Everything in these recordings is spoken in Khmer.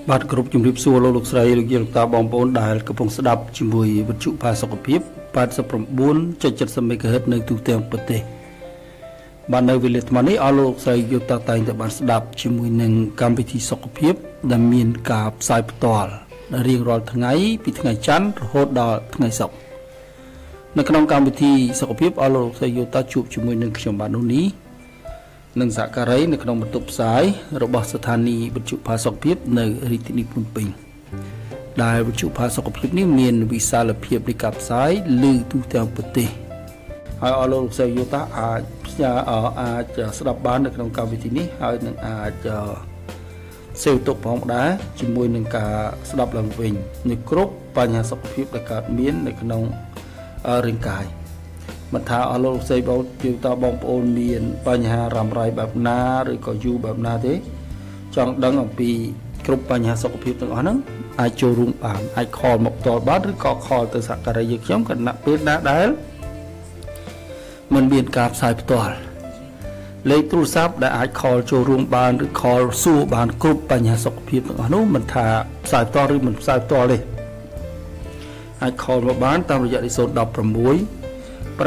បាទគ្រប់ជំរាបសួរលោកស្រីលោកយាយលោកតាបងប្អូនដែលកំពុងស្ដាប់ជាមួយវិទ្យុផាសុខភាព 89.70 MHz នៅទូទាំងប្រទេសបាទនៅវេលាថ្មនេះអស់លោកស្រីយកតាតែងតែបានស្ដាប់ជាមួយនឹងកម្មវិធីសុខភាពដែលមានការផ្សាយផ្ទាល់រៀងរាល់ថ្ងៃពីថ្ងៃច័ន្ទរហូតដល់ថ្ងៃសុក្រនៅក្នុងកម្មវិធីសុខភាពអស់លោកស្រីយកតាជួបជាមួយនឹងខ្ញុំបាទនោះនេះនិងសហការីនៅក្នុងបន្ទប់ផ្សាយរបស់ស្ថានីយ៍វិទ្យុផាសុខភាពនៅរាជធានីភ្នំពេញដែលវិទ្យុផាសុខភាពនេះមានវិសាលភាពនៃការផ្សាយលើទូទាំងប្រទេសហើយអស់លោកស្រីយតាអាចស្ដាប់បាននៅក្នុងកម្មវិធីនេះហើយនឹងអាចសេវទុកផងដែរជាមួយនឹងការស្ដាប់ឡើងវិញនៅគ្រប់បញ្ហាសុខភាពដែលកើតមាននៅក្នុងរាងកាយមិនថាអស់លោកស្រីបងយតាបងប្អូនមានបញ្ហារ៉ាំរ៉ៃបែបណាឬក៏យូរបែបណាទេចង់ដឹងអំពីគ្រប់បញ្ហាសុខភាពទាំងអស់ហ្នឹងអាចចូលរួមបានអាចខលមកផ្ទាល់បានឬក៏ខលទៅសហការីយើងខ្ញុំគណៈពេលណាដែលមិនមានការផ្សាយផ្ទាល់លេខទូរស័ព្ទដែលអាចខលចូលរួមបានឬខលសួរបានគ្រប់បញ្ហាសុខភាពទាំងអស់នោះមិនថាផ្សាយផ្ទាល់ឬមិនផ្សាយផ្ទាល់ទេអាចខលមកបានតាមរយៈលេខ016 822 823 097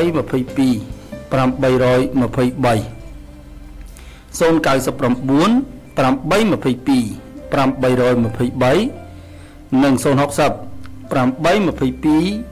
822 823និង060 822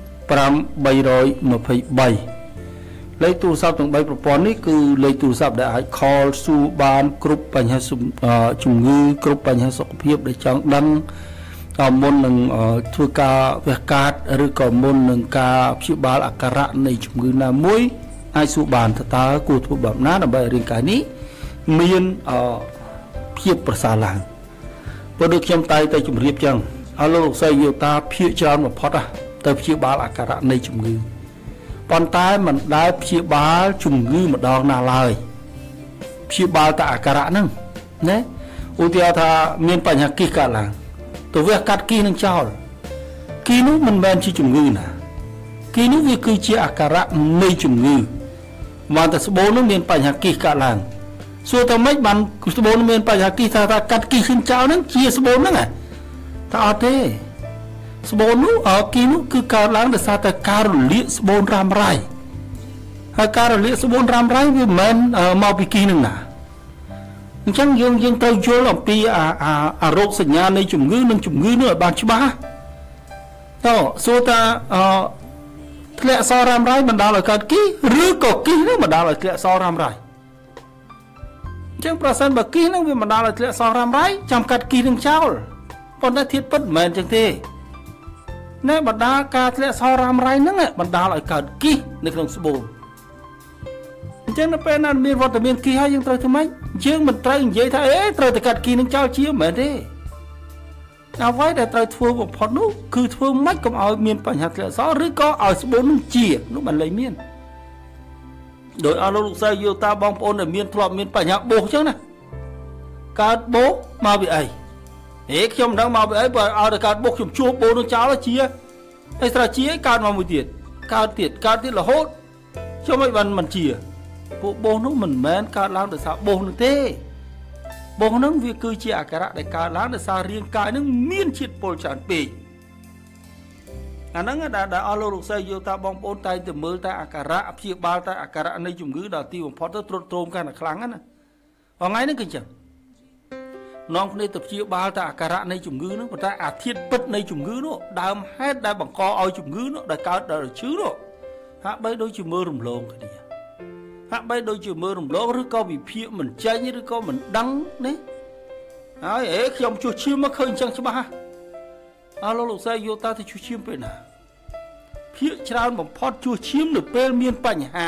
823លេខទូរស័ព្ទទាំង3ប្រព័ន្ធនេះគឺលេខទូរស័ព្ទដែលអាចខលសួរបានគ្រប់បញ្ហាជំងឺគ្រប់បញ្ហាសុខភាពដែលចង់ដឹងមុននឹងធ្វើការវះកាត់ឬក៏មុននឹងការព្យាបាលអាការៈនៃជំងឺណាមួយអាចសួរបានតើគួរធ្វើបែបណាដើម្បីរាងកាយនេះមានភាពប្រសើរឡើងព្រោះដូចខ្ញុំតែជម្រាបចឹងអស់លោកស្រីយោតាភាគច្រើនបំផុតទៅព្យាបាលអាការៈនៃជំងឺប៉ុន្តែមិនដែលព្យាបាលជំងឺម្ដងណាឡើយព្យាបាលតែអាការៈហ្នឹងណាឧទាហរណ៍ថាមានបញ្ហាគិះកើតឡើងទៅវះកាត់គីនឹងចោលគីនោះមិនមែនជាជំងឺណាគីនោះវាគឺជាអាការៈនៃជំងឺបានតែស្បូននោះមានបញ្ហាគីកើតឡើងសួរតើម៉េចបានស្បូនមានបញ្ហាគីថាកាត់គីขึ้นចោលហ្នឹងជាស្បូនហ្នឹងតែអត់ទេស្បូននោះគីនោះគឺកើតឡើងដោយសារតែការរលាកស្បូនរ៉ាំរ៉ៃហើយការរលាកស្បូនរ៉ាំរ៉ៃវាមិនមកពីគីនឹងណាអញ្ចឹងយើងត្រូវយល់អំពីអារោគសញ្ញានៃជំងឺនិងជំងឺនោះឲ្យបានច្បាស់តើសួរថាធ្លាក់សរ៉ាំរ៉ៃបណ្ដាលឲ្យកើតគីឬក៏គីនោះបណ្ដាលឲ្យធ្លាក់សរ៉ាំរ៉ៃអញ្ចឹងប្រសិនបើគីនឹងវាបណ្ដាលឲ្យធ្លាក់សរ៉ាំរ៉ៃចាំកាត់គីនឹងចោលប៉ុន្តែធៀបពិតមិនមែនអញ្ចឹងទេណែបណ្ដាលការធ្លាក់សរ៉ាំរ៉ៃហ្នឹងបណ្ដាលឲ្យកើតគីនៅក្នុងស្បូនអញ្ចឹងនៅពេលណាមានវត្តមានគីហើយយើងត្រូវធ្វើម៉េចយើងមិនត្រូវនិយាយថាត្រូវតែកាត់គីនឹងចោលជាមិនមែនទេអ្វីដែលត្រូវធ្វើបំផុតនោះគឺធ្វើម៉េចកុំឲ្យមានបញ្ហាធ្លាក់សរឬក៏ឲ្យស្បូននឹងជានោះមិនលែងមានដោយអស់លោកស្រីយោតាបងប្អូនដែលមានធ្លាប់មានបញ្ហាបោសអញ្ចឹងណាកើតបោសមកពីអីខ្ញុំមិនដឹងមកពីអីបើឲ្យតែកើតបោសខ្ញុំជួបបោសនឹងចោលជាហើយស្រាជាកើតមកមួយទៀតកើតទៀតរហូតខ្ញុំមិនជាពួកបោសនោះមិនមែនកើតឡើងដោយសារបោសនោះទេបោសនោះវាគឺជាអាការៈដែលកើតឡើងដោយសាររាងកាយនឹងមានជាតិពុលច្រើនពេកអាហ្នឹងដែលអស់លោកស្រីយោតាបងប្អូនតែទៅមើលតែអាការៈព្យាបាលតែអាការៈនៃជំងឺដល់ទីបំផុតទៅទ្រុឌទ្រោមកាន់តែខ្លាំងណាថ្ងៃនេះគឺអញ្ចឹងនាំគ្នាទៅព្យាបាលតែអាការៈនៃជំងឺនោះប៉ុន្តែអាធាតុពិតនៃជំងឺនោះដើមហេតុដែលបង្កឲ្យជំងឺនោះដែលកើតដល់ឈឺនោះហាក់បីដូចជាមើលរំលងគ្នាហាក់បីដូចជាមើលរំលងឬក៏វិភាគមិនចេញឬក៏មិនដឹងនេះហើយខ្ញុំជួសឈាមមកឃើញអញ្ចឹងច្បាស់អស់លោកស្រីយោតាទៅជួសឈាមពេលណាភាគច្រើនបំផុតជួសឈាមនៅពេលមានបញ្ហា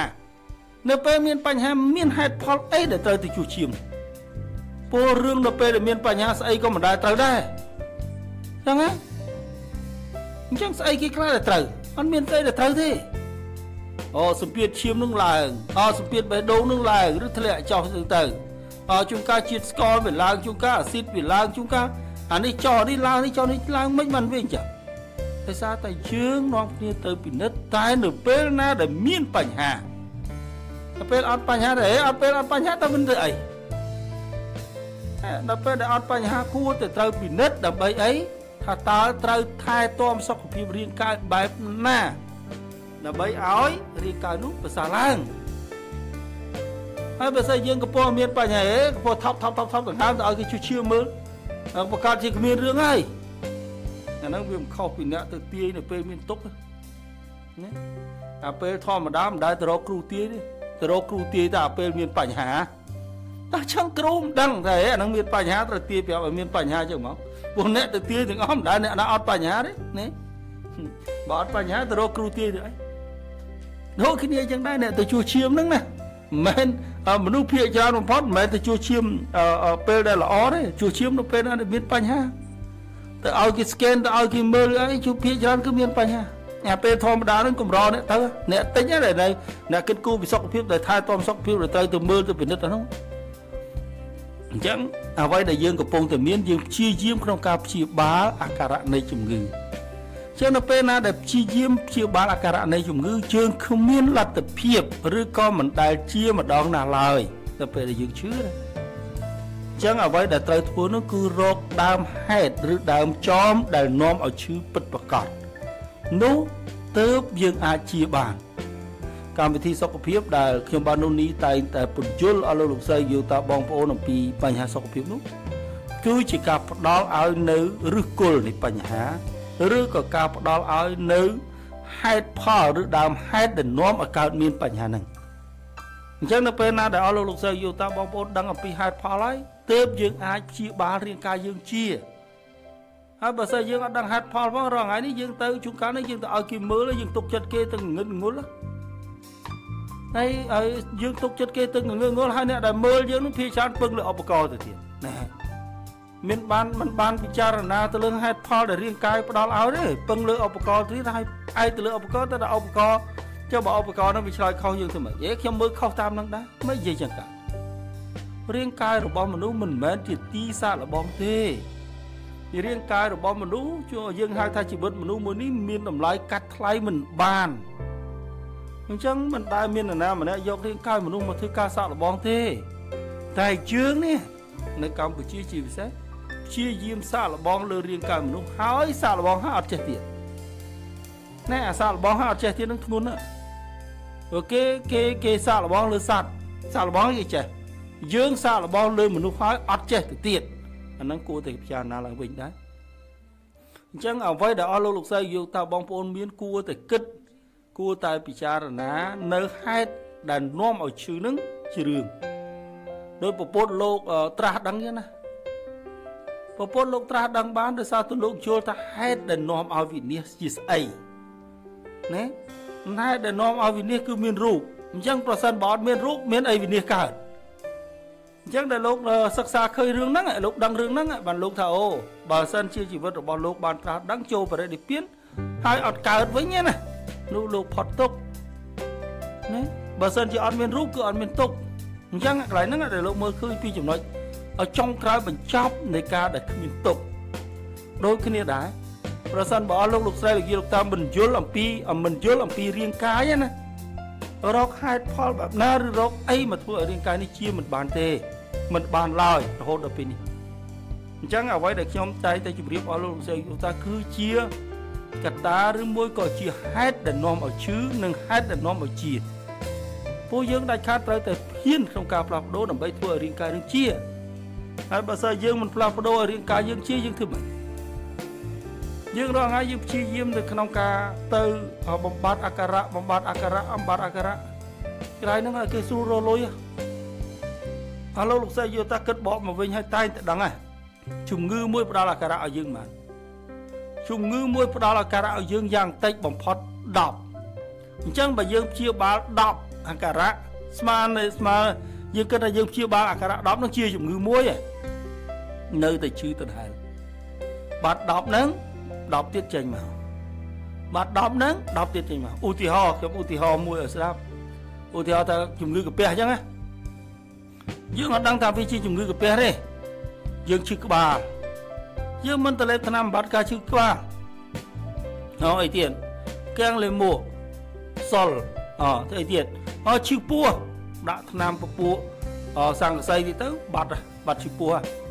មានហេតុផលអីដែលត្រូវទៅជួសឈាមពលរឿងនៅពេលដែលមានបញ្ហាស្អីក៏មិនដែលត្រូវដែរចឹងហ៎អញ្ចឹងស្អីគេខ្លះដែលត្រូវអត់មានស្អីដែលត្រូវទេសម្ពាធឈាមនឹងឡើងសម្ពាធបេះដូងនឹងឡើងឬធ្លាក់ចុះទៅជួនកាលជាតិស្ករវាឡើងជួនកាលអាស៊ីតវាឡើងជួនកាលអានេះចុះនេះឡើងនេះចុះនេះឡើងមិនបានវិញចឹងដោយសារតែយើងនាំគ្នាទៅពិនិត្យតែនៅពេលណាដែលមានបញ្ហាទៅពេលអត់បញ្ហាទេអត់ពេលអត់បញ្ហាតើមិនធ្វើអីដល់ពេលដែលអត់បញ្ហាគួរតែត្រូវពិនិត្យដើម្បីអីថាតើត្រូវថែទាំសុខភាពរាងកាយបែបណាដើម្បីឲ្យរាងកាយនោះប្រសើរឡើងហើយបើសិនយើងកំពុងមានបញ្ហាកំពុងថប់ដង្ហើមទៅឲ្យគេឈឺមើលបង្កើតជាគ្មានរឿងហើយអាហ្នឹងវាមិនខុសពីអ្នកទៅទាយនៅពេលមានទុក្ខណាតែពេលធម្មតាមិនដែលទៅរកគ្រូទាយទេទៅរកគ្រូទាយតែពេលមានបញ្ហាតែចឹងគ្រូមិនដឹងតែអាហ្នឹងមានបញ្ហាត្រូវទាយប្រាប់ឲ្យមានបញ្ហាចឹងហ្មងពួកអ្នកទៅទាយទាំងអស់មិនដែលអ្នកណាអត់បញ្ហាទេណាបើអត់បញ្ហាទៅរកគ្រូទាយទៅអីដូចគ្នាចឹងដែរអ្នកទៅជួសឈាមហ្នឹងណាមិនមែនមនុស្សភាគច្រើនបំផុតមិនមែនទៅជួសឈាមពេលដែលល្អទេជួសឈាមនៅពេលដែលមានបញ្ហាទៅឲ្យគេ scan ទៅឲ្យគេមើលអីជួសភាគច្រើនគឺមានបញ្ហាអាពេលធម្មតាហ្នឹងកម្រអ្នកទៅអ្នកតិចណាអ្នកគិតគូរពីសុខភាពដែលថែទាំសុខភាពត្រូវទៅមើលទៅពិនិត្យហ្នឹងអញ្ចឹងអ្វីដែលយើងកំពុងតែមានយើងព្យាយាមក្នុងការព្យាបាលអាការៈនៃជំងឺចឹងនៅពេលណាដែលព្យាយាមព្យាបាលអាការៈនៃជំងឺយើងគ្មានលទ្ធភាពឬក៏មិនដែលជាម្ដងណាឡើយទៅពេលដែលយើងឈឺណាចឹងអ្វីដែលត្រូវធ្វើនោះគឺរកដើមហេតុឬដើមចមដែលនាំឲ្យឈឺពិតប្រាកដនោះទើបយើងអាចជាបានកម្មវិធីសុខភាពដែលខ្ញុំបាននោះនេះតែងតែពន្យល់ឲ្យលោកស្រីយោតាបងប្អូនអំពីបញ្ហាសុខភាពនោះគឺជាការផ្ដល់ឲ្យនៅឫសគល់នៃបញ្ហាឬក៏ការផ្ដល់ឲ្យនៅហេតុផលឬដើមហេតុដែលនាំឲ្យកើតមានបញ្ហាហ្នឹងអញ្ចឹងនៅពេលណាដែលឲ្យលោកស្រីយោតាបងប្អូនដឹងអំពីហេតុផលហើយទើបយើងអាចព្យាបាលរាងកាយយើងជាហើយបើសិនយើងអត់ដឹងហេតុផលផងរងថ្ងៃនេះយើងទៅជួនកាលនេះយើងទៅឲ្យគេមើលយើងទុកចិត្តគេទៅងឹតងុលហើយយើងទុកចិត្តគេទៅងឹតងុលហើយអ្នកដែលមើលយើងនោះភាគច្រើនពឹងលើឧបករណ៍ទៅទៀតណាមិនបានពិចារណាទៅលើហេតុផលដែលរាងកាយផ្ដល់ឲ្យទេពឹងលើឧបករណ៍ទៀតហើយឯទៅលើឧបករណ៍ទៅដល់ឧបករណ៍ចុះបើឧបករណ៍នោះវាឆ្លើយខុសយើងទៅមិនខ្ញុំមើលខុសតាមនឹងដែរមិននិយាយចឹងការាងកាយរបស់មនុស្សមិនមែនជាទីសាកល្បងទេរាងកាយរបស់មនុស្សជួយយើងហៅថាជីវិតមនុស្សមួយនេះមានតម្លៃកាត់ថ្លៃមិនបានអញ្ចឹងមិនដែលមាននរណាម្នាក់យករាងកាយមនុស្សមកធ្វើការសាកល្បងទេតែយើងនេះនៅកម្ពុជាជាពិសេសព្យាយាមសាកល្បងលើរាងកាយមនុស្សហើយសាកល្បងហើយអត់ចេះទៀតណែអាសាកល្បងហើយអត់ចេះទៀតនឹងធ្ងន់ណាស់អូគេសាកល្បងលើសត្វសាកល្បងគេចេះយើងសាកល្បងលើមនុស្សហើយអត់ចេះទៅទៀតអាហ្នឹងគួរតែពិចារណាឡើងវិញដែរអញ្ចឹងអ្វីដែលអស់លោកស្រីយកតើបងប្អូនមានគួរតែគិតគួរតែពិចារណានៅហេតុដែលនាំឲ្យឈឺនឹងជារឿងដោយពពុទ្ធលោកត្រាស់ដឹងណាពពុទ្ធលោកត្រាស់ដឹងបានដោយសារទៅលោកយល់ថាហេតុដែលនាំឲ្យវិនាសជាស្អីណាហេតុដែលនាំឲ្យវិនាសគឺមានរូបអញ្ចឹងប្រសិនបើអត់មានរូបមានអីវិនាសកើតអញ្ចឹងដែលលោកសិក្សាឃើញរឿងហ្នឹងលោកដឹងរឿងហ្នឹងបានលោកថាអូបើសិនជាជីវិតរបស់លោកបានត្រាស់ដឹងចូលបរិនិព្វានហើយអត់កើតវិញណានោះលោកផុតទុក្ខណាបើសិនជាអត់មានរូបគឺអត់មានទុក្ខអញ្ចឹងកន្លែងហ្នឹងដែលលោកមើលឃើញពីចំណុចឲ្យចុងក្រោយបញ្ចប់នៃការដែលគ្មានទុក្ខដូចគ្នាដែរប្រសិនបើលោកស្រីលោកតាមមិនយល់អំពីរាងកាយណារកហេតុផលបែបណាឬរកអីមកធ្វើឲ្យរាងកាយនេះជាមិនបានទេមិនបានឡើយរហូតដល់ពេលនេះអញ្ចឹងអ្វីដែលខ្ញុំតែងតែជម្រាបអស់លោកស្រីលោកតាគឺជាកត្តាឬមួយក៏ជាហេតុដែលនាំឲ្យឈឺនិងហេតុដែលនាំឲ្យជាពួកយើងដាច់ខាតត្រូវតែហ៊ានក្នុងការផ្លាស់ប្ដូរដើម្បីធ្វើឲ្យរាងកាយនឹងជាហើយបើសិនយើងមិនផ្លាស់ប្ដូរឲ្យរាងកាយយើងជាយើងធ្វើមិនយើងរងហើយយើងព្យាយាមនៅក្នុងការទៅបំបត្តិអាការៈកន្លែងហ្នឹងគេស្រួលរលុយលោកស្រីយកតាគិតបកមកវិញឲ្យតែងតែដឹងហ่ะជំងឺមួយផ្ដល់អាការៈឲ្យយើងបានជំងឺមួយផ្ដល់អាការៈឲ្យយើងយ៉ាងតិចបំផុត10អញ្ចឹងបើយើងព្យាបាល10អាការៈស្មើយើងគិតថាយើងព្យាបាលអាការៈ10នោះជាជំងឺមួយនៅតែឈឺដដែលបាត់10ហ្នឹង10ទៀតចេញមកបាត់10ហ្នឹង10ទៀតចេញមកឧទាហរណ៍ខ្ញុំឧទាហរណ៍មួយឲ្យស្ដាប់ឧទាហរណ៍ថាជំងឺកាពះអញ្ចឹងណាយើងអត់ដឹងថាវាជាជំងឺកាពះទេយើងឈឺក្បាលយើងមិនទៅលេបថ្នាំបំបត្តិការឈឺក្បាលអីទៀតកាំងលេមួកសុលទៅអីទៀតឈឺពោះដាក់ថ្នាំពពួកសង្កសីទៀតទៅបាត់ឈឺពោះ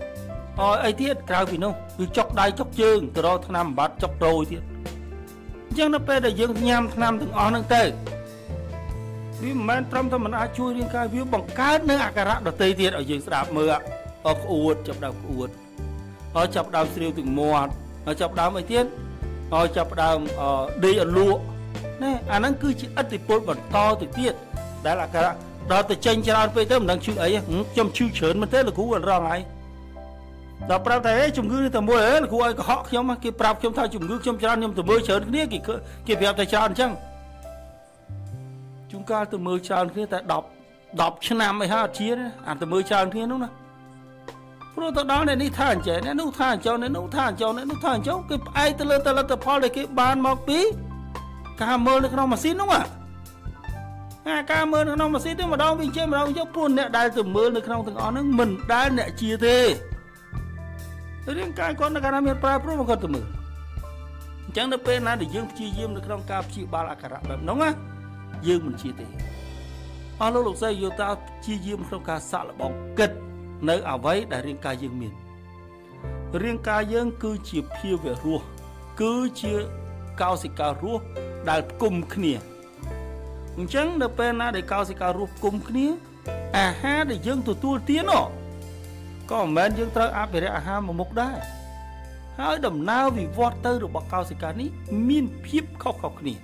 អីទៀតក្រៅពីនោះវាចុកដៃចុកជើងទៅរកថ្នាំបំបត្តិចុករយទៀតអញ្ចឹងនៅពេលដែលយើងញ៉ាំថ្នាំទាំងអស់ហ្នឹងទៅវាមិនមែនត្រឹមតែមិនអាចជួយរាងកាយវាបង្កើតនៅអាការៈដទៃទៀតឲ្យយើងស្ដាប់មើលក្អួតចាប់ដើមក្អួតចាប់ដើមស្រាវទឹកមាត់ចាប់ដើមអីទៀតចាប់ដើមដេកអលក់ណែអាហ្នឹងគឺជាឥទ្ធិពលបន្តទៅទៀតដែលអាការៈដល់ទៅចេញច្រើនពេកទៅមិនដឹងឈឺអីខ្ញុំឈឺច្រើនមែនទេលោកគ្រូអត់រងហើយដល់ប្រាប់តែជំងឺនេះតែមួយលោកគ្រូឲ្យកុហកខ្ញុំគេប្រាប់ខ្ញុំថាជំងឺខ្ញុំច្រើនខ្ញុំទៅមើលច្រើនគ្នាគេប្រាប់តែច្រើនអញ្ចឹងជួនកាលទៅមើលច្រើនគ្នាតែ10ឆ្នាំអីហើយអត់ជាអាទៅមើលច្រើនគ្នានោះណាព្រោះទៅដល់អ្នកនេះថាអញ្ចឹងអ្នកនោះថាអញ្ចឹងអ្នកនោះថាអញ្ចឹងអ្នកនោះថាអញ្ចឹងគេផ្អែកទៅលើផលិតផលដែលគេបានមកពីការមើលនៅក្នុងម៉ាស៊ីននោះការមើលនៅក្នុងម៉ាស៊ីននេះម្ដងវិញចេះម្ដងវិញចុះពួកអ្នកដែលទៅមើលនៅក្នុងទាំងអស់ហ្នឹងមិនដែលអ្នកជាទេរាងកាយគាត់នៅកាលណាមានប្រើព្រោះមកគាត់ទៅមើលអញ្ចឹងនៅពេលណាដែលយើងព្យាយាមនៅក្នុងការព្យាបាលអាការៈបែបហ្នឹងណាយើងមិនជាទេអស់លោកស្រីយល់ថាព្យាយាមក្នុងការសាក់លបងគិតនៅអ្វីដែលរាងកាយយើងមានរាងកាយយើងគឺជាភាវៈរស់គឺជាកោសិការស់ដែលផ្គុំគ្នាអញ្ចឹងនៅពេលណាដែលកោសិការស់ផ្គុំគ្នាអាហារដែលយើងទទួលទានក៏មិនមែនយើងត្រូវអភិរក្សអាហារមួយមុខដែរហើយដំណើរវិវត្តទៅរបស់កោសិកានេះមានភាពខុសៗគ្នា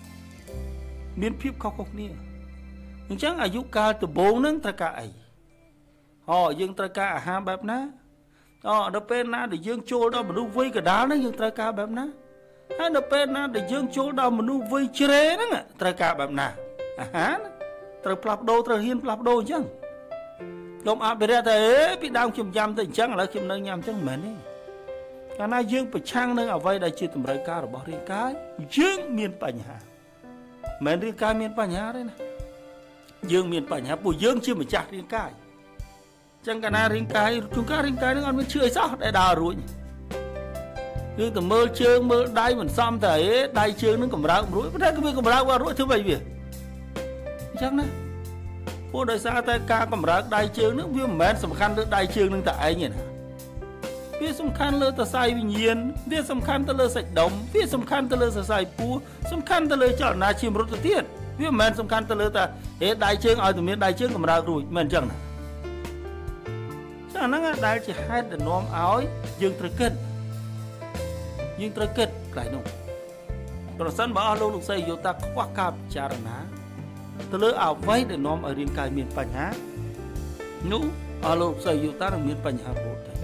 អញ្ចឹងអាយុកាលដំបូងហ្នឹងត្រូវការអីយើងត្រូវការអាហារបែបណាដល់ពេលណាដែលយើងចូលដល់មនុស្សវ័យកណ្ដាលហ្នឹងយើងត្រូវការបែបណាហើយដល់ពេលណាដែលយើងចូលដល់មនុស្សវ័យជ្រេហ្នឹងត្រូវការបែបណាអាហារត្រូវផ្លាស់ប្ដូរត្រូវហ៊ានផ្លាស់ប្ដូរអញ្ចឹងខ្ញុំអភិរក្សតែពីដើមខ្ញុំញ៉ាំទៅអញ្ចឹងឥឡូវខ្ញុំនៅញ៉ាំអញ្ចឹងមិនមែនទេកាលណាយើងប្រឆាំងនឹងអ្វីដែលជាតម្រូវការរបស់រាងកាយយើងមានបញ្ហាមិនរាងកាយមានបញ្ហាទេណាយើងមានបញ្ហាពួកយើងជាម្ចាស់រាងកាយអញ្ចឹងកាលណារាងកាយជួនកាលរាងកាយនឹងអត់មានឈឺអីសោះដែលដើររួចយើងទៅមើលជើងមើលដៃមិនសមតែដៃជើងនឹងកម្រើករួចប៉ុន្តែគឺវាកម្រើកវារួចធ្វើម៉េចវាអញ្ចឹងណាព្រោះដោយសារតែការកម្រើកដៃជើងនឹងវាមិនមែនសំខាន់លើដៃជើងនឹងតែឯងទេណាវាសំខាន់លើសរសៃវិញ្ញាណវាសំខាន់ទៅលើសាច់ដុំវាសំខាន់ទៅលើសរសៃពោះសំខាន់ទៅលើចលនាឈាមរត់ទៅទៀតវាមិនមែនសំខាន់ទៅលើតែដៃជើងឲ្យតែមានដៃជើងកម្រើករួចមិនអញ្ចឹងណាចាហ្នឹងដែលជាហេតុដែលនាំឲ្យយើងត្រូវគិតកន្លែងនោះប្រសិនបើអស់លោកស្រីយល់ថាខ្វះការពិចារណាទៅលើអ្វីដែលនាំឲ្យរាងកាយមានបញ្ហានោះអស់លោកស្រីយល់ថានឹងមានបញ្ហារហូតទៅ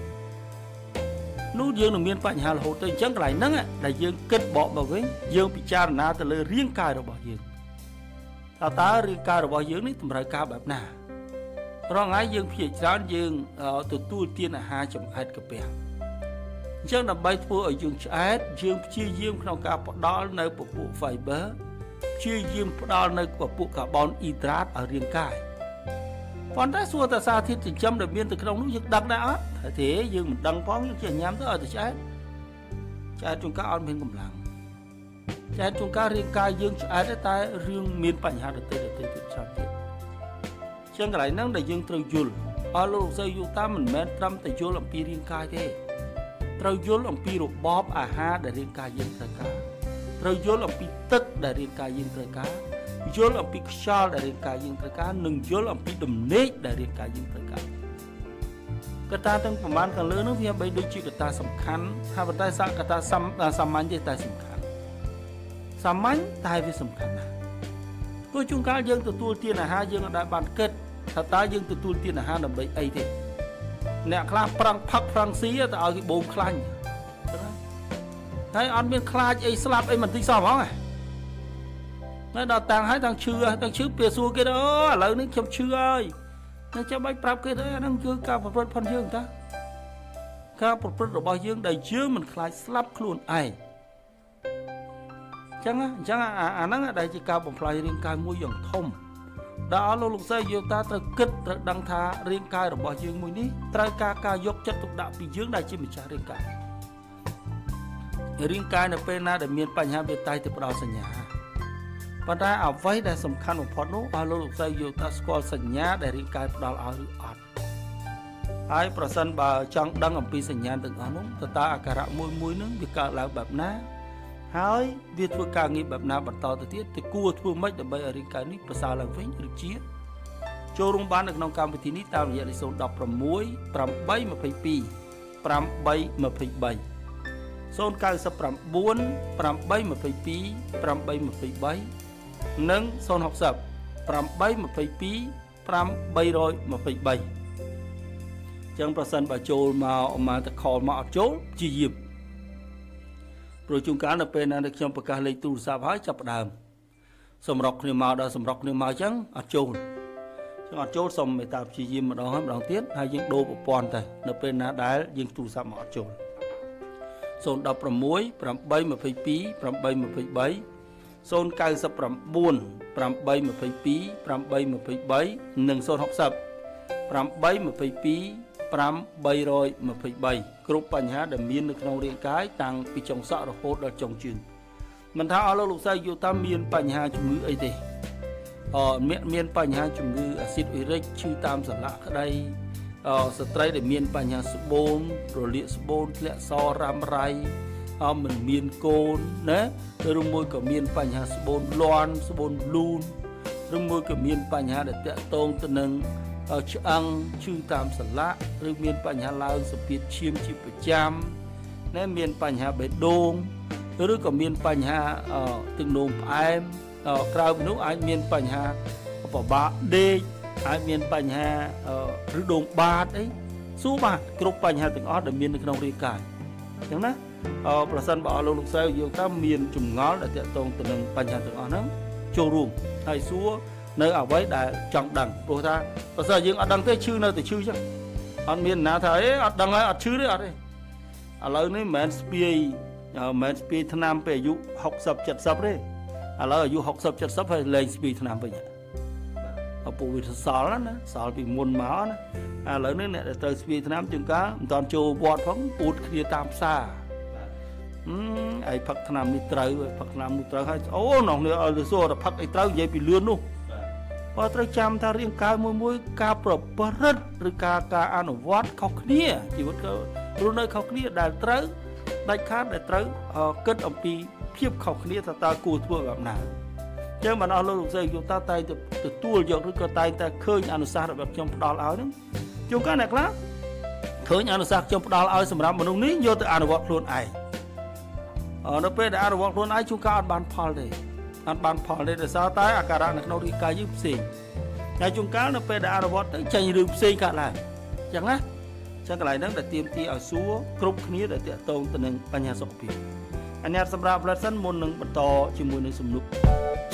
នោះយើងនឹងមានបញ្ហារហូតទៅអញ្ចឹងកន្លែងហ្នឹងដែលយើងគិតបកមកវិញយើងពិចារណាទៅលើរាងកាយរបស់យើងតើរាងកាយរបស់យើងនេះតម្រូវការបែបណារងហើយយើងព្យាច្រើនយើងទទួលទានអាហារចម្អែតកាពះអញ្ចឹងដើម្បីធ្វើឲ្យយើងឆ្អែតយើងព្យាយាមក្នុងការផ្ដល់នៅពពួក fiber ព្យាយាមផ្ដល់នៅពពួកកាបូនអ៊ីដ្រាតឲ្យរាងកាយប៉ុន្តែសួរតែសារធាតុចិញ្ចឹមដែលមានទៅក្នុងនោះយើងដឹងដែរអត់ទេយើងមិនដឹងផងយើងចេះញ៉ាំទៅឲ្យតែឆ្អែតជួនកាលអត់មានកម្លាំងជួនកាលរាងកាយយើងឆ្អែតតែរឿងមានបញ្ហាដទៃទៀតច្រើនទៀតចឹងកន្លែងហ្នឹងដែលយើងត្រូវយល់អស់លោកស្រីយល់តាមមិនមែនត្រឹមតែយល់អំពីរាងកាយទេត្រូវយល់អំពីរបបអាហារដែលរាងកាយយើងត្រូវការត្រូវយល់អំពីទឹកដែលរាងកាយយើងត្រូវការយល់អំពីខ្យល់ដែលរាងកាយយើងត្រូវការនិងយល់អំពីដំណេកដែលរាងកាយយើងត្រូវការកត្តាទាំងប្រមាណខាងលើនោះវាបីដូចជាកត្តាសំខាន់ថាប៉ុន្តែកត្តាសាមញ្ញទេតែសំខាន់សាមញ្ញតែវាសំខាន់ណាស់ព្រោះជួនកាលយើងទទួលទានអាហារយើងអត់ដែលបានគិតថាតើយើងទទួលទានអាហារដើម្បីអីទេអ្នកខ្លះប្រឹងផឹកប្រឹងស៊ីទៅឲ្យគេបូមខ្លាញ់ហើយអត់មានខ្លាចអីស្លាប់អីមិនតិចសោះហ្មងហើយដល់តាំងហើយតាំងឈឺពេលសួរគេឥឡូវនេះខ្ញុំឈឺហើយតែចាំបាច់ប្រាប់គេទៅអាហ្នឹងគឺការប្រព្រឹត្តផងយើងតាការប្រព្រឹត្តរបស់យើងដែលយើងមិនខ្លាចស្លាប់ខ្លួនឯងអញ្ចឹងអាហ្នឹងដែលជាការបំផ្លាញរាងកាយមួយយ៉ាងធំដល់លោកស្រីយល់ថាត្រូវគិតត្រូវដឹងថារាងកាយរបស់យើងមួយនេះត្រូវការយកចិត្តទុកដាក់ពីយើងដែលជាម្ចាស់រាងកាយនៅពេលណាដែលមានបញ្ហាវាតែទៅផ្ដល់សញ្ញាប៉ុន្តែអ្វីដែលសំខាន់បំផុតនោះលោកស្រីយល់ថាស្គាល់សញ្ញាដែលរាងកាយផ្ដល់ឲ្យឬអត់ហើយប្រសិនបើចង់ដឹងអំពីសញ្ញាទាំងអស់នោះតើអាការៈមួយនឹងវាកើតឡើងបែបណាហើយវាធ្វើការងារបែបណាបន្តទៅទៀតទៅគួរធ្វើម៉េចដើម្បីឲ្យរាងកាយនេះប្រសើរឡើងវិញឬជាចូលរួមបាននៅក្នុងកម្មវិធីនេះតាមរយៈលេខ016 822 823 099 822 823 និង060 822 823 ចឹងប្រសិនបើចូលមកតែ call មកអត់ចូលជាយាមព្រោះជួនកាលនៅពេលណាខ្ញុំប្រកាសលេខទូរស័ព្ទហើយចាប់ផ្ដើមសម្រុកគ្នាមកដល់សម្រុកគ្នាមកចឹងអត់ចូលចឹងអត់ចូលសូមមេត្តាព្យាយាមម្ដងហើយម្ដងទៀតហើយយើងដូរប្រព័ន្ធទៅនៅពេលណាដែលយើងទូរស័ព្ទមកអត់ចូល016 822 823 099 822 823 និង060 822 823 គ្រប់បញ្ហាដែលមាននៅក្នុងរាងកាយតាំងពីចុងសក់រហូតដល់ចុងជើងមិនថាអស់លោកស្រីយូតាមានបញ្ហាជំងឺអីទេមានបញ្ហាជំងឺអាស៊ីតអ៊ុយរិកឈឺតាមសន្លាក់ក្តីស្ត្រីដែលមានបញ្ហាស្បូនរលាកស្បូនធ្លាក់សរ៉ាំរ៉ៃមិនមានកូនណាឬមួយក៏មានបញ្ហាស្បូនលាន់ស្បូនលូនឬមួយក៏មានបញ្ហាដែលតាក់ទងទៅនឹងឆ្អឹងឈឺតាមសន្លាក់ឬមានបញ្ហាឡើងសម្ពាធឈាមជាប្រចាំណាមានបញ្ហាបេះដូងឬក៏មានបញ្ហាទឹកនោមផ្អែមក្រៅពីនោះអាចមានបញ្ហាពិបាកដេកអាចមានបញ្ហាឬដងបាតអីសួរបាទគ្រប់បញ្ហាទាំងអស់ដែលមាននៅក្នុងរាងកាយអញ្ចឹងណាប្រសិនបើលោកស្រីយើងថាមានចម្ងល់ដែលតាក់ទងទៅនឹងបញ្ហាទាំងអស់ហ្នឹងចូលរួមហើយសួរនៅអ្វីដែលចង់ដឹងព្រោះថាបើសិនយើងអត់ដឹងទេឈឺនៅតែឈឺចឹងអត់មានណាថាអេអត់ដឹងហើយអត់ឈឺទេអត់ទេឥឡូវនេះមិនមែនស្ពាយថ្នាំពេលអាយុ60 70ទេឥឡូវអាយុ60 70ហើយលែងស្ពាយថ្នាំវិញពួកវាសល់ណាសល់ពីមុនមកណាឥឡូវនេះអ្នកដែលត្រូវស្ពាយថ្នាំជាងកាមិនតាន់ចូលវត្តផងពូតគ្នាតាមផ្សារឯផឹកថ្នាំនេះត្រូវផឹកថ្នាំនោះត្រូវហើយអូនោះនេះឲ្យសួរតែផឹកអីត្រូវនិយាយពីលឿននោះបើត្រូវចាំថារាងកាយមួយការប្រព្រឹត្តឬការអនុវត្តខុសគ្នាជីវិតក៏រស់នៅខុសគ្នាដែលត្រូវដាច់ខាតដែលត្រូវគិតអំពីភាពខុសគ្នាថាតើគួរធ្វើបែបណាចឹងបានអស់លោកស្រីយូតាតែទទួលយកឬក៏តែតែឃើញអនុសាសន៍របស់ខ្ញុំផ្ដល់ឲ្យហ្នឹងជួនកាលអ្នកខ្លះឃើញអនុសាសន៍ខ្ញុំផ្ដល់ឲ្យសម្រាប់មនុស្សនេះយកទៅអនុវត្តខ្លួនឯងនៅពេលដែលអនុវត្តខ្លួនឯងជួនកាលអត់បានផលទេអត់បានផលទេដោយសារតែអាការៈនៅក្នុងរាងកាយយើងផ្សេងហើយជួនកាលនៅពេលដែលអនុវត្តទៅចេញរឿងផ្សេងកើតឡើងអញ្ចឹងណាចឹងកន្លែងហ្នឹងដែលទាមទារឲ្យសួរគ្រប់គ្នាដែលតាក់ទងទៅនឹងបញ្ហាសុខភាពអញ្ញាតសម្រាប់ផ្លែសិនមុននឹងបន្តជាមួយនឹងសំណួរ